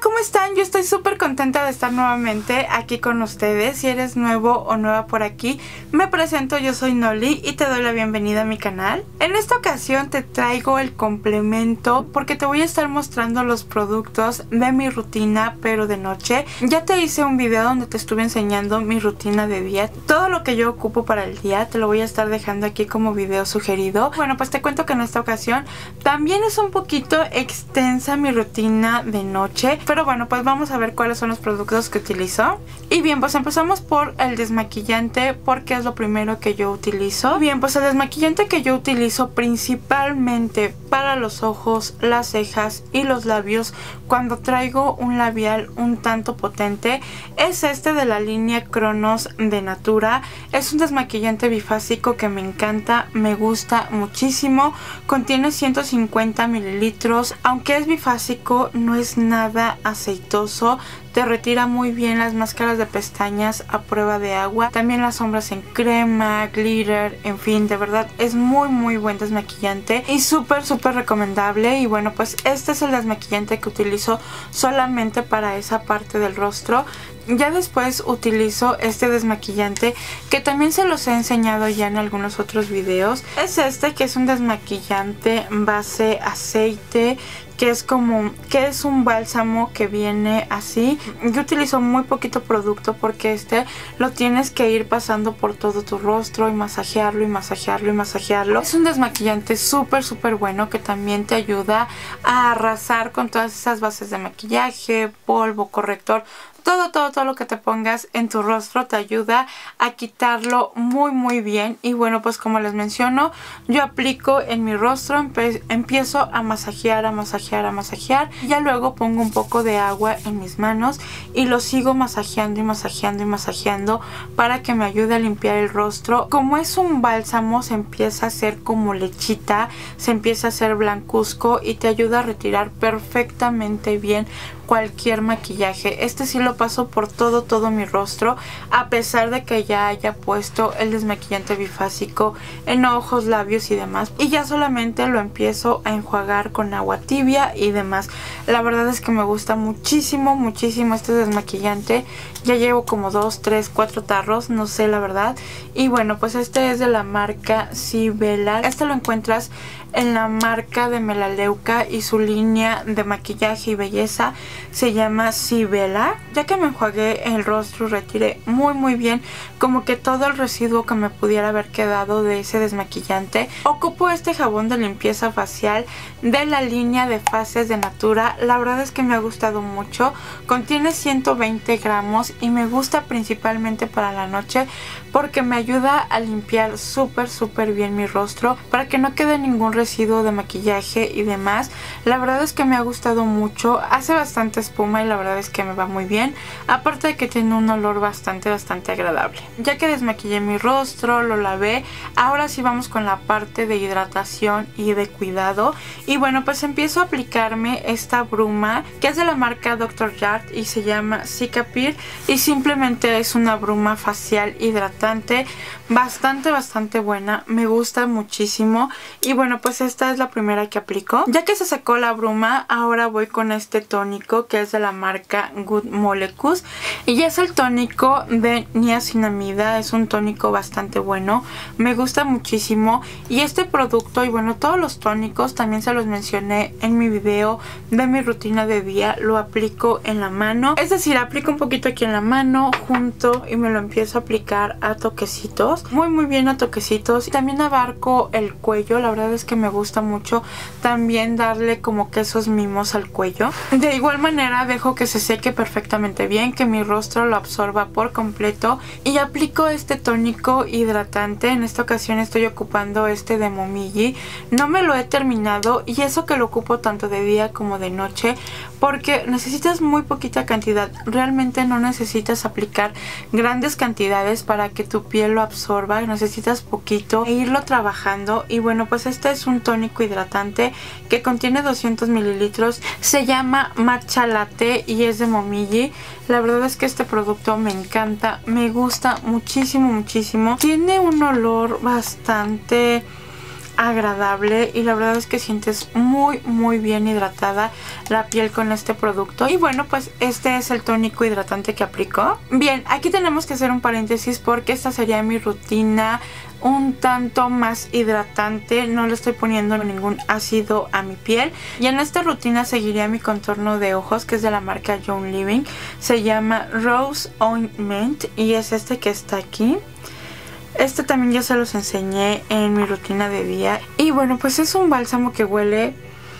¿cómo están? Yo estoy súper contenta de estar nuevamente aquí con ustedes. Si eres nuevo o nueva por aquí, me presento, yo soy Noli y te doy la bienvenida a mi canal. En esta ocasión te traigo el complemento porque te voy a estar mostrando los productos de mi rutina, pero de noche. Ya te hice un video donde te estuve enseñando mi rutina de día. Todo lo que yo ocupo para el día te lo voy a estar dejando aquí como video sugerido. Bueno, pues te cuento que en esta ocasión también es un poquito extensa mi rutina de noche, pero bueno, pues vamos a ver cuáles son los productos que utilizo. Y bien, pues empezamos por el desmaquillante porque es lo primero que yo utilizo. Bien, pues el desmaquillante que yo utilizo principalmente para los ojos, las cejas y los labios cuando traigo un labial un tanto potente es este de la línea Cronos de Natura. Es un desmaquillante bifásico que me encanta, me gusta muchísimo. Contiene 150 mililitros, aunque es bifásico, no es nada aceitoso. Te retira muy bien las máscaras de pestañas a prueba de agua, también las sombras en crema, glitter, en fin, de verdad es muy buen desmaquillante y súper recomendable. Y bueno, pues este es el desmaquillante que utilizo solamente para esa parte del rostro. Ya después utilizo este desmaquillante que también se los he enseñado ya en algunos otros videos. Es este, que es un desmaquillante base aceite, que es un bálsamo que viene así. Yo utilizo muy poquito producto porque este lo tienes que ir pasando por todo tu rostro y masajearlo y masajearlo y masajearlo. Es un desmaquillante súper bueno que también te ayuda a arrasar con todas esas bases de maquillaje, polvo, corrector. Todo lo que te pongas en tu rostro te ayuda a quitarlo muy bien. Y bueno, pues como les menciono, yo aplico en mi rostro, empiezo a masajear. Ya luego pongo un poco de agua en mis manos y lo sigo masajeando y masajeando para que me ayude a limpiar el rostro. Como es un bálsamo, se empieza a hacer como lechita, se empieza a hacer blancuzco y te ayuda a retirar perfectamente bien cualquier maquillaje. Este sí lo paso por todo mi rostro, a pesar de que ya haya puesto el desmaquillante bifásico en ojos, labios y demás, y ya solamente lo empiezo a enjuagar con agua tibia y demás. La verdad es que me gusta muchísimo este desmaquillante. Ya llevo como 2, 3, 4 tarros, no sé la verdad. Y bueno, pues este es de la marca Sibella. Este lo encuentras en la marca de Melaleuca y su línea de maquillaje y belleza se llama Sibella. Ya que me enjuagué el rostro, retiré muy bien como que todo el residuo que me pudiera haber quedado de ese desmaquillante. Ocupo este jabón de limpieza facial de la línea de Faces de Natura. La verdad es que me ha gustado mucho. Contiene 120 gramos y me gusta principalmente para la noche porque me ayuda a limpiar súper bien mi rostro para que no quede ningún residuo de maquillaje y demás. La verdad es que me ha gustado mucho. Hace bastante espuma y la verdad es que me va muy bien. Aparte de que tiene un olor bastante agradable. Ya que desmaquillé mi rostro, lo lavé, ahora sí vamos con la parte de hidratación y de cuidado. Y bueno, pues empiezo a aplicarme esta bruma que es de la marca Dr. Jart y se llama Cicapair, y simplemente es una bruma facial hidratante bastante buena, me gusta muchísimo. Y bueno, pues esta es la primera que aplico. Ya que se secó la bruma, ahora voy con este tónico que es de la marca Good Molecules y es el tónico de niacinamida. Es un tónico bastante bueno, me gusta muchísimo. Y este producto, y bueno, todos los tónicos también se los mencioné en mi video de mi rutina de día, lo aplico en la mano, es decir, aplico un poquito aquí en la mano, junto y me lo empiezo a aplicar a toquecitos, muy bien a toquecitos. También abarco el cuello, la verdad es que me gusta mucho también darle como que esos mimos al cuello. De igual manera dejo que se seque perfectamente bien, que mi rostro lo absorba por completo y aplico este tónico hidratante. En esta ocasión estoy ocupando este de Momiji, no me lo he terminado y eso que lo ocupo tanto de día como de noche porque necesitas muy poquita cantidad, realmente no necesitas aplicar grandes cantidades para que tu piel lo absorba, necesitas poquito e irlo trabajando. Y bueno, pues este es un tónico hidratante que contiene 200 mililitros, se llama Matcha Latte y es de Momiji. La verdad es que este producto me encanta, me gusta muchísimo. Tiene un olor bastante agradable y la verdad es que sientes muy bien hidratada la piel con este producto. Y bueno, pues este es el tónico hidratante que aplico. Bien, aquí tenemos que hacer un paréntesis porque esta sería mi rutina un tanto más hidratante, no le estoy poniendo ningún ácido a mi piel. Y en esta rutina seguiría mi contorno de ojos, que es de la marca Young Living, se llama Rose Ointment y es este que está aquí. Este también ya se los enseñé en mi rutina de día. Y bueno, pues es un bálsamo que huele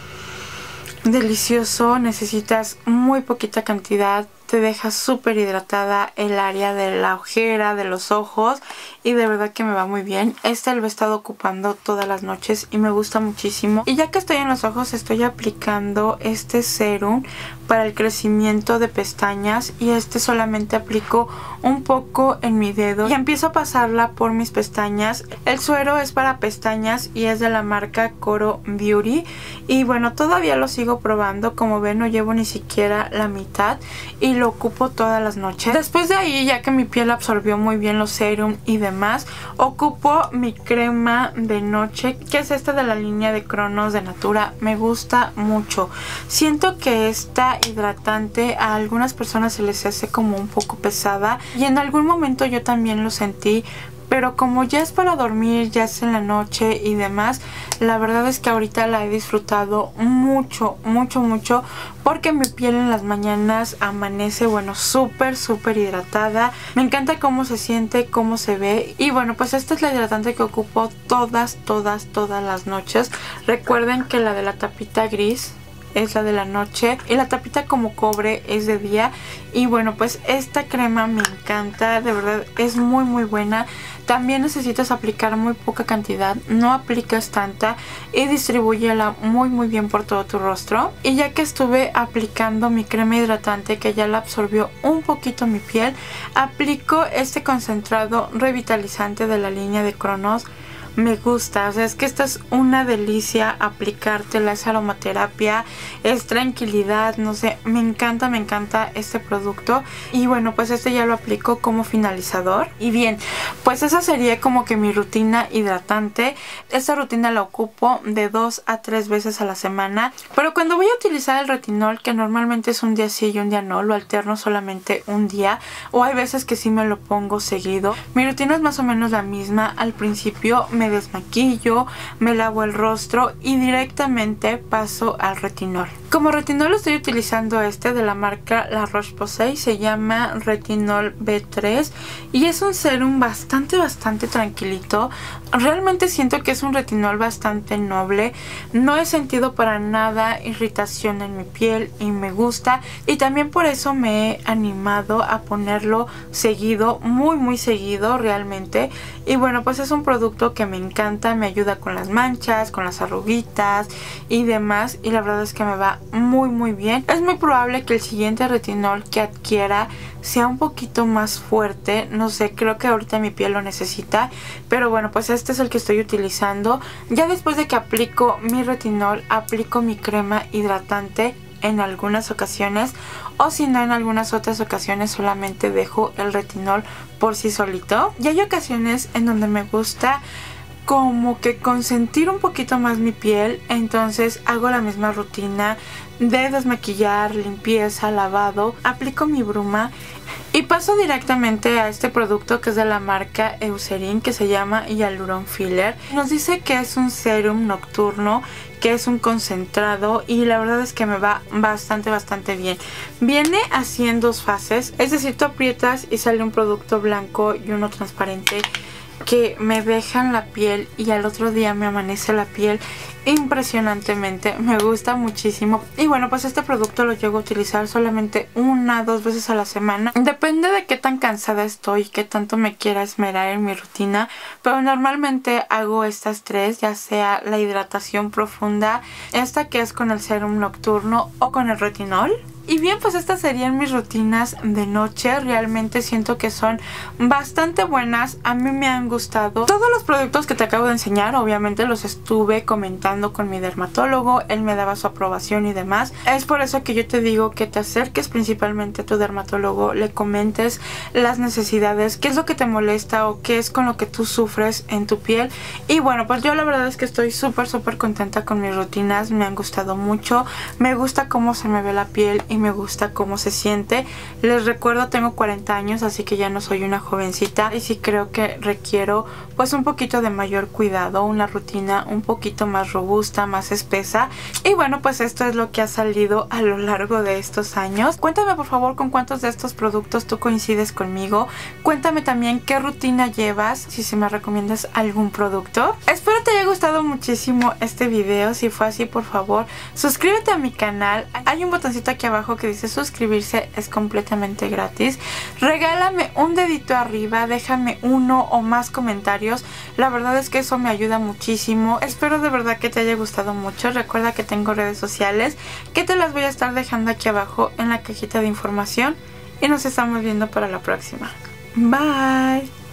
delicioso. Necesitas muy poquita cantidad. Te deja súper hidratada el área de la ojera, de los ojos. Y de verdad que me va muy bien. Este lo he estado ocupando todas las noches y me gusta muchísimo. Y ya que estoy en los ojos, estoy aplicando este serum para el crecimiento de pestañas. Y este solamente aplico un poco en mi dedo y empiezo a pasarla por mis pestañas. El suero es para pestañas y es de la marca Coro Beauty. Y bueno, todavía lo sigo probando. Como ven, no llevo ni siquiera la mitad y lo ocupo todas las noches. Después de ahí, ya que mi piel absorbió muy bien los serum y demás, ocupo mi crema de noche, que es esta de la línea de Cronos de Natura. Me gusta mucho. Siento que esta hidratante a algunas personas se les hace como un poco pesada y en algún momento yo también lo sentí, pero como ya es para dormir, ya es en la noche y demás, la verdad es que ahorita la he disfrutado mucho porque mi piel en las mañanas amanece, bueno, súper hidratada. Me encanta cómo se siente, cómo se ve. Y bueno, pues esta es la hidratante que ocupo todas las noches. Recuerden que la de la tapita gris es la de la noche y la tapita como cobre es de día. Y bueno, pues esta crema me encanta, de verdad es muy buena. También necesitas aplicar muy poca cantidad, no aplicas tanta y distribúyela muy bien por todo tu rostro. Y ya que estuve aplicando mi crema hidratante, que ya la absorbió un poquito mi piel, aplico este concentrado revitalizante de la línea de Cronos. Me gusta, o sea, es que esta es una delicia aplicártela, es aromaterapia, es tranquilidad, no sé, me encanta este producto. Y bueno, pues este ya lo aplico como finalizador. Y bien, pues esa sería como que mi rutina hidratante. Esta rutina la ocupo de 2 a 3 veces a la semana, pero cuando voy a utilizar el retinol, que normalmente es un día sí y un día no, lo alterno solamente un día, o hay veces que sí me lo pongo seguido. Mi rutina es más o menos la misma. Al principio me desmaquillo, me lavo el rostro y directamente paso al retinol. Como retinol estoy utilizando este de la marca La Roche-Posay, se llama Retinol B3 y es un serum bastante tranquilito. Realmente siento que es un retinol bastante noble, no he sentido para nada irritación en mi piel y me gusta, y también por eso me he animado a ponerlo seguido, muy seguido realmente. Y bueno, pues es un producto que me encanta, me ayuda con las manchas, con las arruguitas y demás, y la verdad es que me va muy bien. Es muy probable que el siguiente retinol que adquiera sea un poquito más fuerte, no sé, creo que ahorita mi piel lo necesita, pero bueno, pues este es el que estoy utilizando. Ya después de que aplico mi retinol, aplico mi crema hidratante en algunas ocasiones, o si no, en algunas otras ocasiones solamente dejo el retinol por sí solito. Y hay ocasiones en donde me gusta como que consentir un poquito más mi piel, entonces hago la misma rutina de desmaquillar, limpieza, lavado, aplico mi bruma y paso directamente a este producto que es de la marca Eucerin, que se llama Hyaluron Filler. Nos dice que es un serum nocturno, que es un concentrado, y la verdad es que me va bastante bien. Viene así en 2 fases, es decir, tú aprietas y sale un producto blanco y uno transparente que me dejan la piel y al otro día me amanece la piel impresionantemente. Me gusta muchísimo. Y bueno, pues este producto lo llego a utilizar solamente 1 o 2 veces a la semana. Depende de qué tan cansada estoy, qué tanto me quiera esmerar en mi rutina, pero normalmente hago estas 3, ya sea la hidratación profunda, esta que es con el serum nocturno o con el retinol. Y bien, pues estas serían mis rutinas de noche. Realmente siento que son bastante buenas, a mí me han gustado. Todos los productos que te acabo de enseñar obviamente los estuve comentando con mi dermatólogo, él me daba su aprobación y demás. Es por eso que yo te digo que te acerques principalmente a tu dermatólogo, le comentes las necesidades, qué es lo que te molesta o qué es con lo que tú sufres en tu piel. Y bueno, pues yo la verdad es que estoy súper contenta con mis rutinas, me han gustado mucho, me gusta cómo se me ve la piel y me gusta cómo se siente. Les recuerdo, tengo 40 años, así que ya no soy una jovencita y sí creo que requiero pues un poquito de mayor cuidado, una rutina un poquito más robusta, más espesa. Y bueno, pues esto es lo que ha salido a lo largo de estos años. Cuéntame por favor con cuántos de estos productos tú coincides conmigo. Cuéntame también qué rutina llevas, si se me recomiendas algún producto. Espero te haya gustado muchísimo este video. Si fue así, por favor suscríbete a mi canal. Hay un botoncito aquí abajo que dice suscribirse, es completamente gratis. Regálame un dedito arriba, déjame uno o más comentarios, la verdad es que eso me ayuda muchísimo. Espero de verdad que te haya gustado mucho. Recuerda que tengo redes sociales que te las voy a estar dejando aquí abajo en la cajita de información y nos estamos viendo para la próxima. Bye.